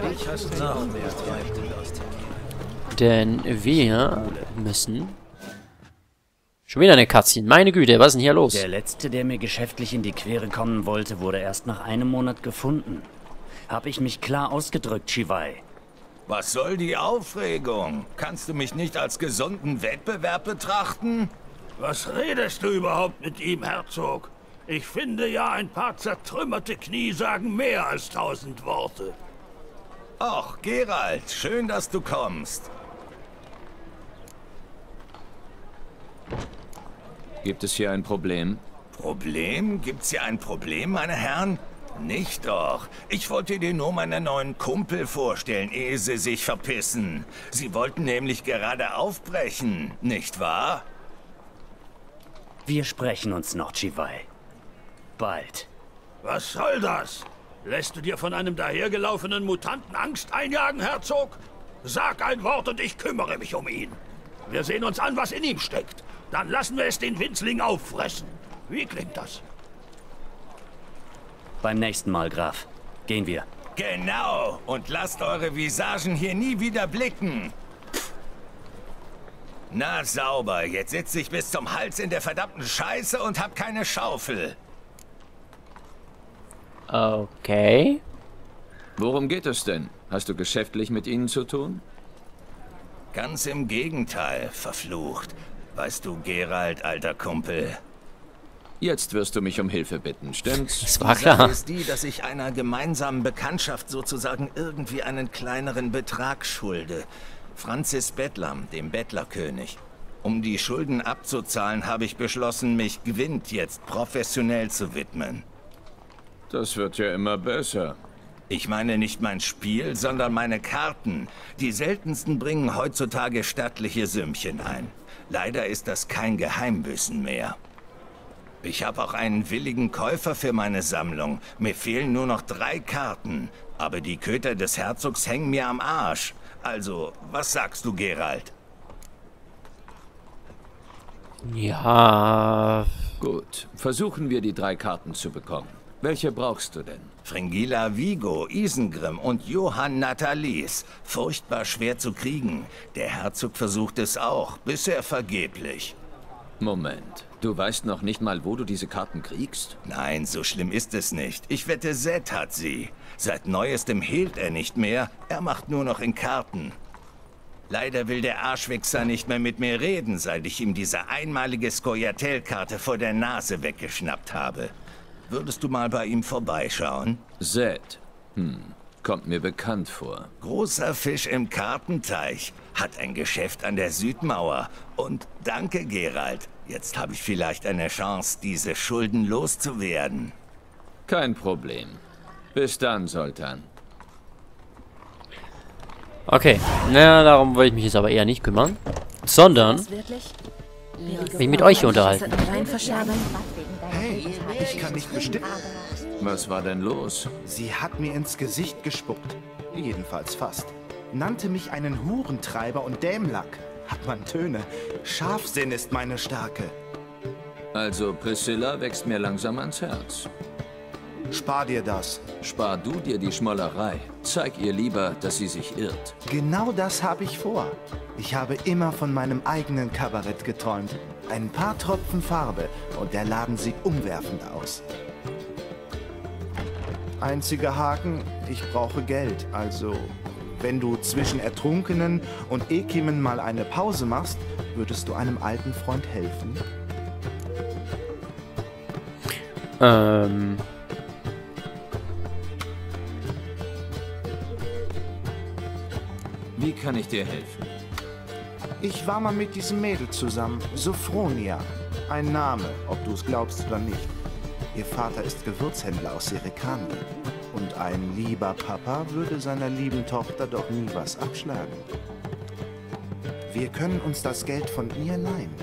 Denn wir müssen... Schon wieder eine Cutscene. Meine Güte, was ist denn hier los?
Der Letzte, der mir geschäftlich in die Quere kommen wollte, wurde erst nach einem Monat gefunden. Hab ich mich klar ausgedrückt, Chivai?
Was soll die Aufregung? Kannst du mich nicht als gesunden Wettbewerb betrachten?
Was redest du überhaupt mit ihm, Herzog? Ich finde ja, ein paar zertrümmerte Knie sagen mehr als tausend Worte.
Och, Geralt, schön, dass du kommst.
Gibt es hier ein Problem?
Problem? Gibt's hier ein Problem, meine Herren? Nicht doch. Ich wollte dir nur meine neuen Kumpel vorstellen, ehe sie sich verpissen. Sie wollten nämlich gerade aufbrechen, nicht wahr?
Wir sprechen uns noch, Chivai. Bald.
Was soll das? Lässt du dir von einem dahergelaufenen Mutanten Angst einjagen, Herzog? Sag ein Wort und ich kümmere mich um ihn. Wir sehen uns an, was in ihm steckt. Dann lassen wir es den Winzling auffressen. Wie klingt das?
Beim nächsten Mal, Graf. Gehen wir.
Genau. Und lasst eure Visagen hier nie wieder blicken. Na sauber. Jetzt sitze ich bis zum Hals in der verdammten Scheiße und hab keine Schaufel.
Okay.
Worum geht es denn? Hast du geschäftlich mit ihnen zu tun?
Ganz im Gegenteil, verflucht. Weißt du, Geralt, alter Kumpel.
Jetzt wirst du mich um Hilfe bitten, stimmt's?
Das war
klar. Die Sache
klar.
ist die, dass ich einer gemeinsamen Bekanntschaft sozusagen irgendwie einen kleineren Betrag schulde. Francis Bettlam, dem Bettlerkönig. Um die Schulden abzuzahlen, habe ich beschlossen, mich Gwent jetzt professionell zu widmen.
Das wird ja immer besser.
Ich meine nicht mein Spiel, sondern meine Karten. Die seltensten bringen heutzutage stattliche Sümmchen ein. Leider ist das kein Geheimwissen mehr. Ich habe auch einen willigen Käufer für meine Sammlung. Mir fehlen nur noch drei Karten. Aber die Köter des Herzogs hängen mir am Arsch. Also, was sagst du, Geralt?
Ja...
Gut, versuchen wir die drei Karten zu bekommen. Welche brauchst du denn?
Fringilla Vigo, Isengrim und Johann Nathalis. Furchtbar schwer zu kriegen. Der Herzog versucht es auch, bisher vergeblich.
Moment, du weißt noch nicht mal, wo du diese Karten kriegst?
Nein, so schlimm ist es nicht. Ich wette, Zed hat sie. Seit Neuestem hielt er nicht mehr, er macht nur noch in Karten. Leider will der Arschwichser nicht mehr mit mir reden, seit ich ihm diese einmalige Scoia'tael-Karte vor der Nase weggeschnappt habe. Würdest du mal bei ihm vorbeischauen?
Zed. Hm. Kommt mir bekannt vor.
Großer Fisch im Kartenteich. Hat ein Geschäft an der Südmauer. Und danke, Geralt. Jetzt habe ich vielleicht eine Chance, diese Schulden loszuwerden.
Kein Problem. Bis dann, Zoltan.
Okay, na, darum wollte ich mich jetzt aber eher nicht kümmern. Sondern mich mit euch hier unterhalten.
Hey, ich kann nicht bestimmen.
Was war denn los?
Sie hat mir ins Gesicht gespuckt. Jedenfalls fast. Nannte mich einen Hurentreiber und Dämlack. Hat man Töne. Scharfsinn ist meine Stärke.
Also Priscilla wächst mir langsam ans Herz.
Spar dir das.
Spar du dir die Schmollerei. Zeig ihr lieber, dass sie sich irrt.
Genau das habe ich vor. Ich habe immer von meinem eigenen Kabarett geträumt. Ein paar Tropfen Farbe und der Laden sieht umwerfend aus. Einziger Haken, ich brauche Geld. Also, wenn du zwischen Ertrunkenen und Ekimen mal eine Pause machst, würdest du einem alten Freund helfen?
Ähm...
Wie kann ich dir helfen?
Ich war mal mit diesem Mädel zusammen, Sophronia. Ein Name, ob du es glaubst oder nicht. Ihr Vater ist Gewürzhändler aus Serikani. Und ein lieber Papa würde seiner lieben Tochter doch nie was abschlagen. Wir können uns das Geld von ihr leihen.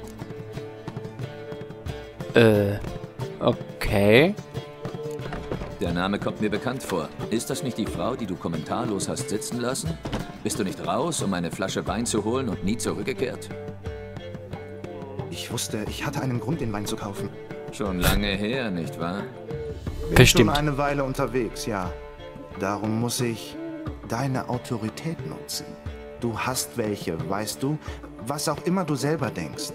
Äh, okay.
Der Name kommt mir bekannt vor. Ist das nicht die Frau, die du kommentarlos hast sitzen lassen? Bist du nicht raus, um eine Flasche Wein zu holen und nie zurückgekehrt?
Ich wusste, ich hatte einen Grund, den Wein zu kaufen.
Schon lange her, nicht wahr?
Bin schon eine Weile unterwegs, ja. Darum muss ich deine Autorität nutzen. Du hast welche, weißt du? Was auch immer du selber denkst.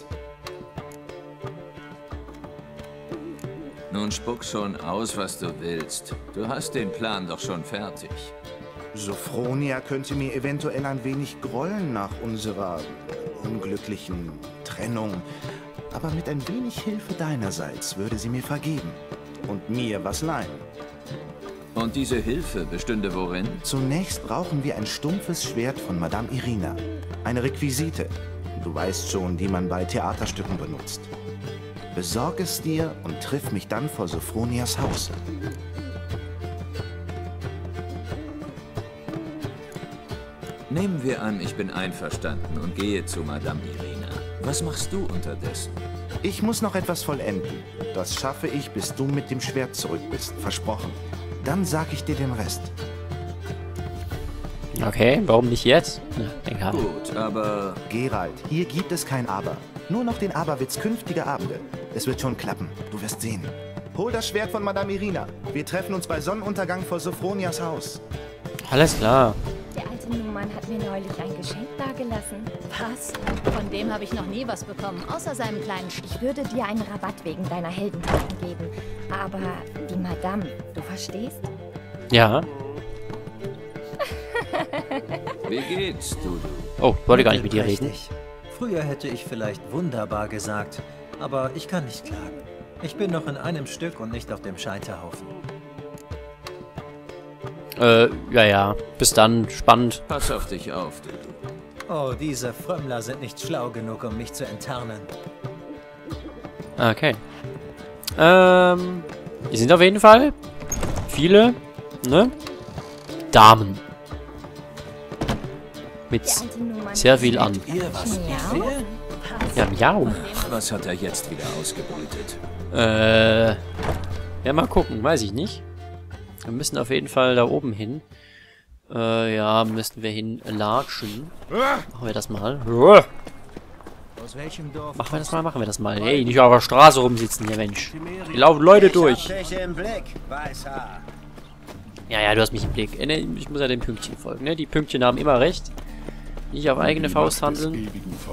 Nun spuck schon aus, was du willst. Du hast den Plan doch schon fertig.
Sophronia könnte mir eventuell ein wenig grollen nach unserer unglücklichen Trennung. Aber mit ein wenig Hilfe deinerseits würde sie mir vergeben. Und mir was leihen.
Und diese Hilfe bestünde worin?
Zunächst brauchen wir ein stumpfes Schwert von Madame Irina. Eine Requisite. Du weißt schon, die man bei Theaterstücken benutzt. Besorg es dir und triff mich dann vor Sophronias Haus.
Nehmen wir an, ich bin einverstanden und gehe zu Madame Irina. Was machst du unterdessen?
Ich muss noch etwas vollenden. Das schaffe ich, bis du mit dem Schwert zurück bist. Versprochen. Dann sag ich dir den Rest.
Okay, warum nicht jetzt? Na, egal.
Gut, aber...
Geralt, hier gibt es kein Aber. Nur noch den Aberwitz künftiger Abende. Es wird schon klappen. Du wirst sehen. Hol das Schwert von Madame Irina. Wir treffen uns bei Sonnenuntergang vor Sophronias Haus.
Alles klar.
Der alte Nummern hat mir neulich ein Geschenk dagelassen.
Was? Von dem habe ich noch nie was bekommen, außer seinem kleinen Sch
Ich würde dir einen Rabatt wegen deiner Heldentaten geben. Aber die Madame, du verstehst?
Ja.
Wie geht's, du?
Oh, wollte gar nicht mit dir reden.
Richtig. Früher hätte ich vielleicht wunderbar gesagt, aber ich kann nicht klagen. Ich bin noch in einem Stück und nicht auf dem Scheiterhaufen.
Äh, ja, ja. Bis dann. Spannend.
Pass auf dich auf, du.
Oh, diese Frömmler sind nicht schlau genug, um mich zu enttarnen.
Okay. Ähm, die sind auf jeden Fall viele, ne? Damen. Mit sehr viel an. Ja, miau.
Was hat er jetzt wieder ausgebrütet?
Äh, ja, mal gucken. Weiß ich nicht. Wir müssen auf jeden Fall da oben hin. Äh, ja, müssten wir hinlatschen. Machen wir das mal.
Aus welchem Dorf?
Machen wir das mal, machen wir das mal. Hey, nicht auf der Straße rumsitzen hier, Mensch. Hier laufen Leute durch. Ja, ja, du hast mich im Blick. Äh, ne, ich muss ja den Pünktchen folgen, ne? Die Pünktchen haben immer recht. Nicht auf eigene Faust handeln.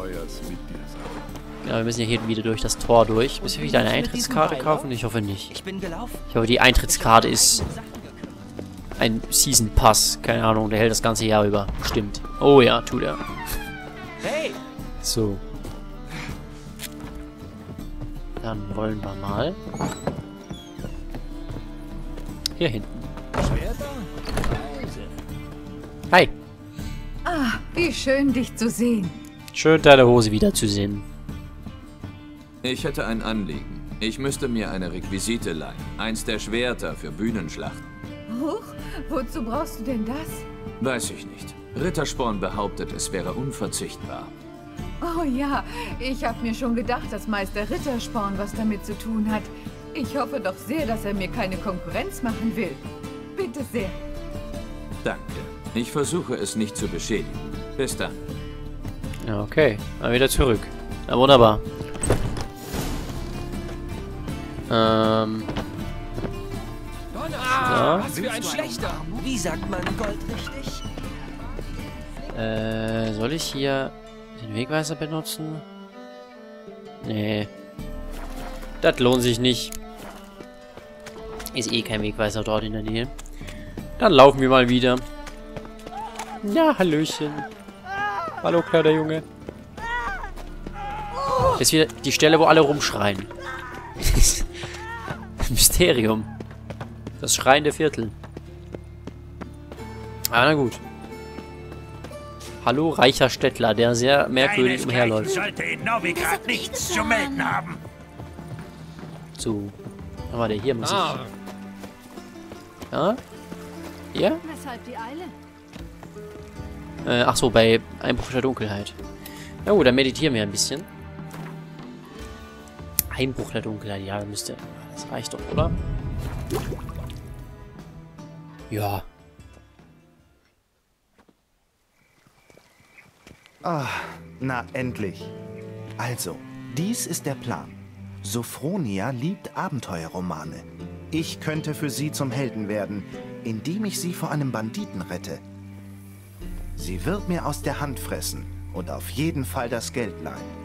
Ja, wir müssen ja hier wieder durch das Tor durch. Müssen wir wieder eine Eintrittskarte kaufen? Ich hoffe nicht. Ich hoffe, die Eintrittskarte ist ein Season Pass. Keine Ahnung, der hält das ganze Jahr über. Stimmt. Oh ja, tut er.
Hey!
So. Dann wollen wir mal hier hinten. Hi.
Ah, wie schön, dich zu sehen.
Schön, deine Hose wiederzusehen.
Ich hätte ein Anliegen. Ich müsste mir eine Requisite leihen. Eins der Schwerter für Bühnenschlachten.
Huch, wozu brauchst du denn das?
Weiß ich nicht. Rittersporn behauptet, es wäre unverzichtbar.
Oh ja, ich habe mir schon gedacht, dass Meister Rittersporn was damit zu tun hat. Ich hoffe doch sehr, dass er mir keine Konkurrenz machen will. Bitte sehr.
Danke. Ich versuche es nicht zu beschädigen. Bis dann.
Ja, okay. Mal wieder zurück. Na, wunderbar. Ähm...
Ah, was für ein schlechter. Wie sagt man Gold richtig?
Äh, soll ich hier den Wegweiser benutzen? Nee. Das lohnt sich nicht. Ist eh kein Wegweiser dort in der Nähe. Dann laufen wir mal wieder. Ja, hallöchen. Hallo, kleiner Junge. Das ist wieder die Stelle, wo alle rumschreien. Mysterium. Das schreiende Viertel. Ah, na gut. Hallo, reicher Städtler, der sehr merkwürdig umherläuft.
Sollte in Novigrad nichts zu melden haben.
So. Aber der hier muss
Ah.
ich... Ja? Ja?
Weshalb die Eile?
Äh, ach so, bei Einbruch der Dunkelheit. Na gut, dann meditieren wir ein bisschen. Einbruch der Dunkelheit, ja, müsste... Das reicht doch, oder? Ja.
Ah, na endlich. Also, dies ist der Plan. Sophronia liebt Abenteuerromane. Ich könnte für sie zum Helden werden, indem ich sie vor einem Banditen rette. Sie wird mir aus der Hand fressen und auf jeden Fall das Geld leihen.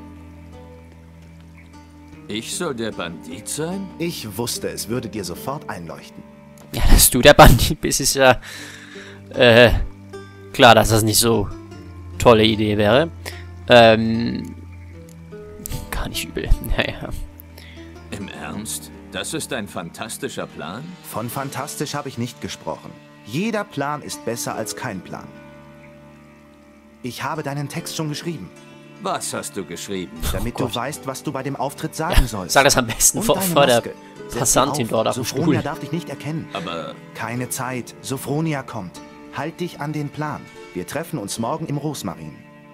Ich soll der Bandit sein?
Ich wusste, es würde dir sofort einleuchten.
Ja, dass du der Bandit bist, ist ja... Äh... Klar, dass das nicht so... tolle Idee wäre. Ähm... Gar nicht übel. Naja.
Im Ernst? Das ist ein fantastischer Plan?
Von fantastisch habe ich nicht gesprochen. Jeder Plan ist besser als kein Plan. Ich habe deinen Text schon geschrieben.
Was hast du geschrieben?
Damit
oh
du weißt, was du bei dem Auftritt sagen ja, sollst.
Sag das am besten vor, vor der Passantin dort auf dem
Sophronia
Stuhl.
darf dich nicht erkennen.
Aber...
Keine Zeit. Sophronia kommt. Halt dich an den Plan. Wir treffen uns morgen im Rosmarin.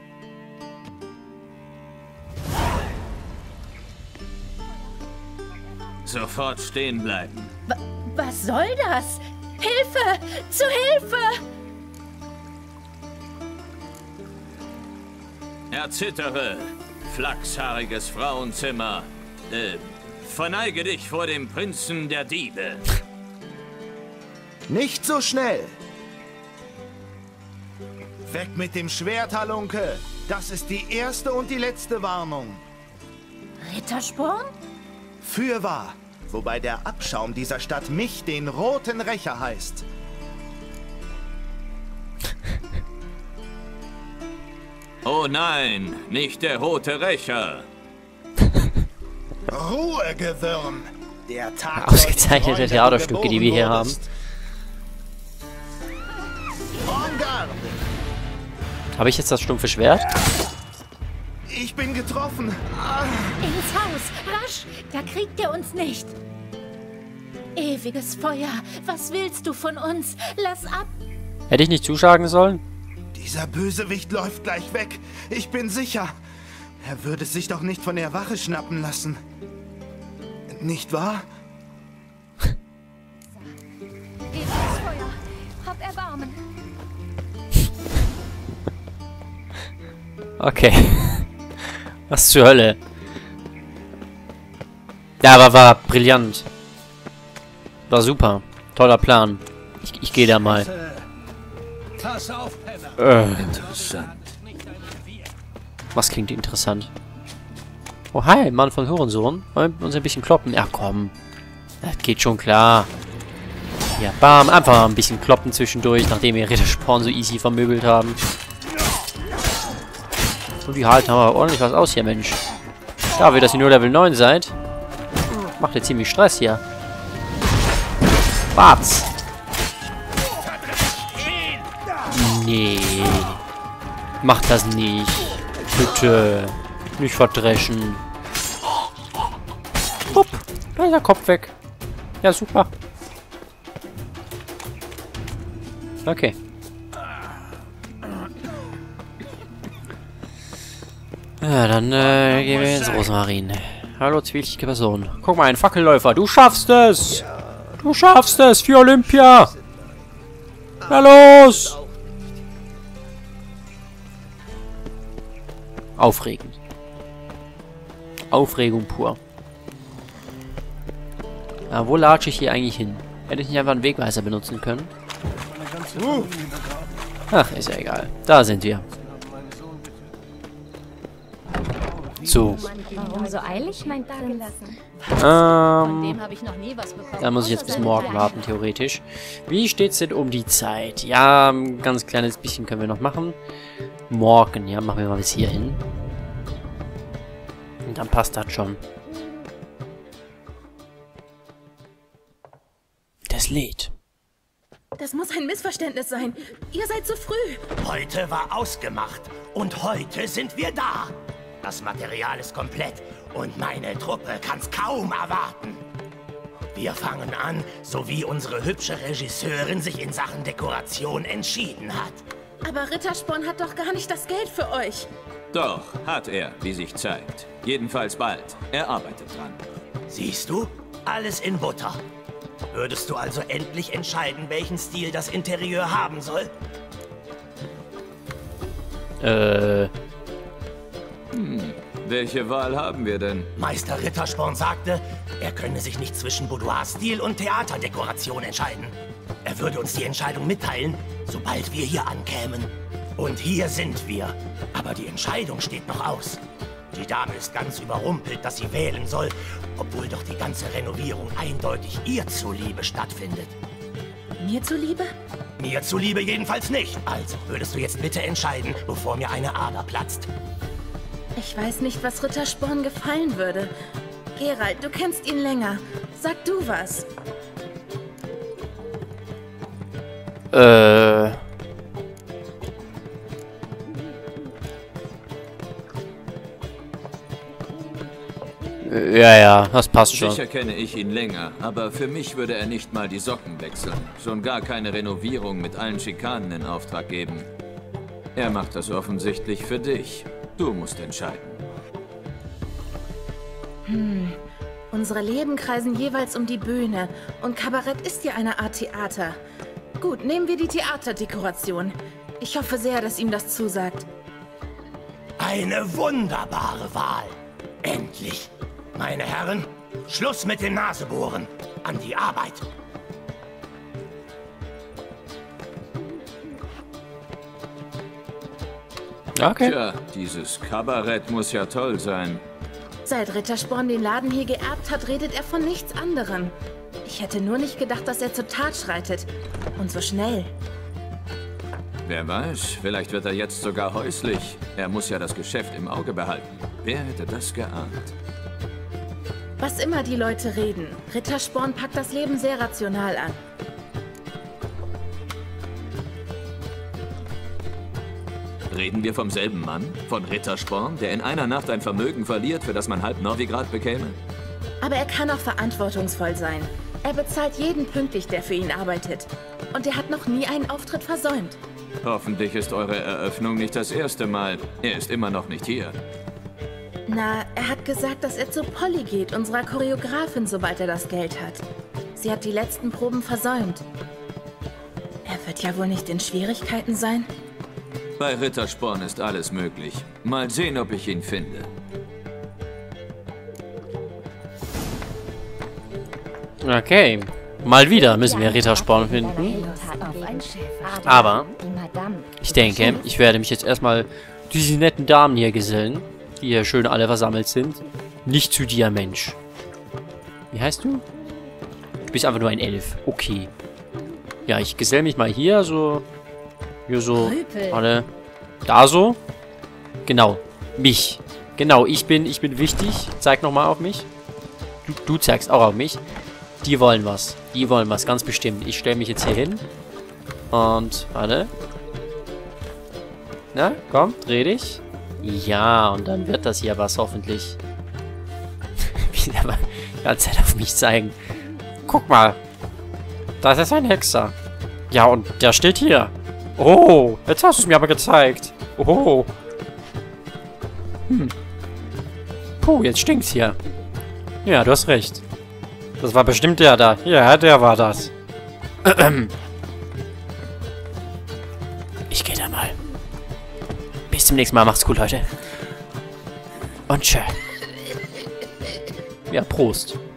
Sofort stehen bleiben.
W was soll das? Hilfe! Zu Hilfe!
Erzittere, flachshaariges Frauenzimmer. Äh, verneige dich vor dem Prinzen der Diebe.
Nicht so schnell! Weg mit dem Schwert, Halunke! Das ist die erste und die letzte Warnung.
Rittersporn?
Fürwahr! Wobei der Abschaum dieser Stadt mich, den Roten Rächer, heißt.
Oh nein, nicht der Rote Rächer.
Ruhe, Gewürm! Der Tag
Ausgezeichnete Theaterstücke, die wir hier haben. Habe ich jetzt das stumpfe Schwert?
Ich bin getroffen. Ah.
Ins Haus, rasch! Da kriegt er uns nicht. Ewiges Feuer, was willst du von uns? Lass ab!
Hätte ich nicht zuschlagen sollen?
Dieser Bösewicht läuft gleich weg. Ich bin sicher. Er würde sich doch nicht von der Wache schnappen lassen. Nicht wahr?
Ewiges Feuer, hab Erbarmen.
Okay. Was zur Hölle? Ja, aber war brillant. War super. Toller Plan. Ich, ich gehe da mal.
Pass auf, Penner.
Äh.
Interessant.
Was klingt interessant? Oh, hi, Mann von Hurensohn. Wollen wir uns ein bisschen kloppen? Ja, komm. Das geht schon klar. Ja, bam. Einfach mal ein bisschen kloppen zwischendurch, nachdem wir Rittersporn so easy vermöbelt haben. Und die halten aber ordentlich was aus hier, Mensch. Dafür, dass ihr nur Level neun seid. Macht ihr ziemlich Stress hier. Nee. Mach das nicht. Bitte. Nicht verdreschen. Hopp. Da ist der Kopf weg. Ja, super. Okay. Ja, dann äh, gehen wir ins Rosmarin. Hallo, zwielichtige Person. Guck mal, ein Fackelläufer. Du schaffst es! Du schaffst es für Olympia! Na los! Aufregend. Aufregung pur. Ja, wo latsche ich hier eigentlich hin? Hätte ich nicht einfach einen Wegweiser benutzen können? Ach, ist ja egal. Da sind wir. So.
Warum so eilig, mein Prinz?
Ähm, da muss ich jetzt bis morgen warten, theoretisch. Wie steht's denn um die Zeit? Ja, ein ganz kleines bisschen können wir noch machen. Morgen, ja, machen wir mal bis hierhin. Und dann passt das schon. Das lädt.
Das muss ein Missverständnis sein. Ihr seid zu früh.
Heute war ausgemacht und heute sind wir da. Das Material ist komplett und meine Truppe kann's kaum erwarten. Wir fangen an, so wie unsere hübsche Regisseurin sich in Sachen Dekoration entschieden hat.
Aber Rittersporn hat doch gar nicht das Geld für euch.
Doch, hat er, wie sich zeigt. Jedenfalls bald. Er arbeitet dran.
Siehst du? Alles in Butter. Würdest du also endlich entscheiden, welchen Stil das Interieur haben soll?
Äh...
Hm, welche Wahl haben wir denn?
Meister Rittersporn sagte, er könne sich nicht zwischen Boudoir-Stil und Theaterdekoration entscheiden. Er würde uns die Entscheidung mitteilen, sobald wir hier ankämen. Und hier sind wir. Aber die Entscheidung steht noch aus. Die Dame ist ganz überrumpelt, dass sie wählen soll, obwohl doch die ganze Renovierung eindeutig ihr zuliebe stattfindet.
Mir zuliebe?
Mir zuliebe jedenfalls nicht. Also würdest du jetzt bitte entscheiden, bevor mir eine Ader platzt.
Ich weiß nicht, was Rittersporn gefallen würde. Geralt, du kennst ihn länger. Sag du was.
Äh... Ja, ja, das passt schon.
Sicher kenne ich ihn länger, aber für mich würde er nicht mal die Socken wechseln. Schon gar keine Renovierung mit allen Schikanen in Auftrag geben. Er macht das offensichtlich für dich. Du musst entscheiden.
Hm. Unsere Leben kreisen jeweils um die Bühne und Kabarett ist ja eine Art Theater. Gut, nehmen wir die Theaterdekoration. Ich hoffe sehr, dass ihm das zusagt.
Eine wunderbare Wahl. Endlich. Meine Herren, Schluss mit den Nasebohren. An die Arbeit.
Okay.
Tja, dieses Kabarett muss ja toll sein.
Seit Rittersporn den Laden hier geerbt hat, redet er von nichts anderem. Ich hätte nur nicht gedacht, dass er zur Tat schreitet. Und so schnell.
Wer weiß, vielleicht wird er jetzt sogar häuslich. Er muss ja das Geschäft im Auge behalten. Wer hätte das geahnt?
Was immer die Leute reden, Rittersporn packt das Leben sehr rational an.
Reden wir vom selben Mann? Von Rittersporn, der in einer Nacht ein Vermögen verliert, für das man halb Novigrad bekäme?
Aber er kann auch verantwortungsvoll sein. Er bezahlt jeden pünktlich, der für ihn arbeitet. Und er hat noch nie einen Auftritt versäumt.
Hoffentlich ist eure Eröffnung nicht das erste Mal. Er ist immer noch nicht hier.
Na, er hat gesagt, dass er zu Polly geht, unserer Choreografin, sobald er das Geld hat. Sie hat die letzten Proben versäumt. Er wird ja wohl nicht in Schwierigkeiten sein?
Bei Rittersporn ist alles möglich. Mal sehen, ob ich ihn finde.
Okay. Mal wieder müssen wir Rittersporn finden. Aber ich denke, ich werde mich jetzt erstmal diese netten Damen hier gesellen, die hier schön alle versammelt sind. Nicht zu dir, Mensch. Wie heißt du? Du bist einfach nur ein Elf. Okay. Ja, ich gesell mich mal hier so. Hier so. Alle. Da so. Genau. Mich. Genau, ich bin, ich bin wichtig. Zeig nochmal auf mich. Du, du zeigst auch auf mich. Die wollen was. Die wollen was, ganz bestimmt. Ich stelle mich jetzt hier hin. Und, warte. Na, komm, dreh dich. Ja, und dann wird das hier was hoffentlich. Wie der die ganze Zeit auf mich zeigen. Guck mal. Das ist ein Hexer. Ja, und der steht hier. Oh, jetzt hast du es mir aber gezeigt. Oh. Hm. Puh, jetzt stinkt's hier. Ja, du hast recht. Das war bestimmt der da. Ja, der war das. Ich gehe da mal. Bis zum nächsten Mal. Macht's gut, Leute. Und tschö. Ja, Prost.